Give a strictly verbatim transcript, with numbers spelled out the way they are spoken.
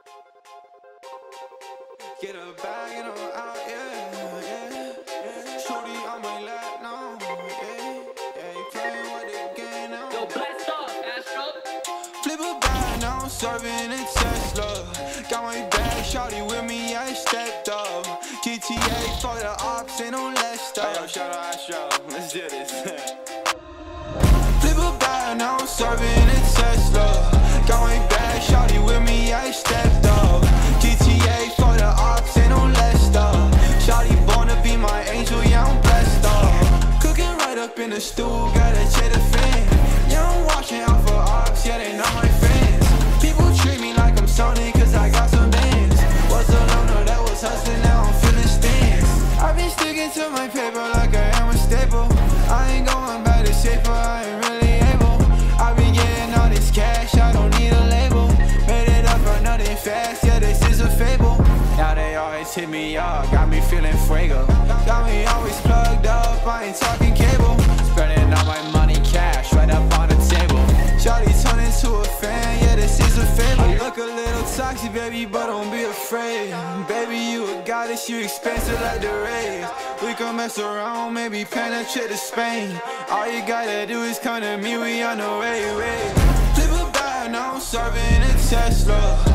Get a bag and I'm out, yeah, yeah, yeah. Shorty on my lap now, yeah, yeah. You playing with the game now. Yo, blast off, Astro. Flip a bag, now I'm serving a Tesla. Got my bag, shorty with me, I stepped up. G T A for the ops, ain't no less stuff. Hey, yo, shout out Astro, let's do this. Flip a bag, now I'm serving a Tesla. Got my bag, shorty with me, I stepped up. G T A for the ops, ain't no less stuff. Shorty born to be my angel, yeah, I'm blessed up. Cooking right up in the stool, gotta check the fan. Yeah, I'm watching out for ops, yeah, they know my friends. People treat me like I'm Sony, cause I got some bands. Was a loner that was hustling, now I'm feeling stands. I've been sticking to my paper like I am a staple. I ain't going back to safer, I ain't really able. I've been getting all this cash, I don't need a label. Made it up for nothing fast, yeah, this is a fable. Now they always hit me up, got me feeling fuego. Got me always plugged up, I ain't talking cable. Spending all my money cash, right up on the table. Shawty turn into a fan, yeah, this is a fable. I look a little toxic, baby, but don't be afraid. Baby, you a goddess, you expensive like the rays. We can mess around, maybe penetrate to Spain. All you gotta do is come to me, we on the way, way. Flip a bag, now I'm serving a Tesla.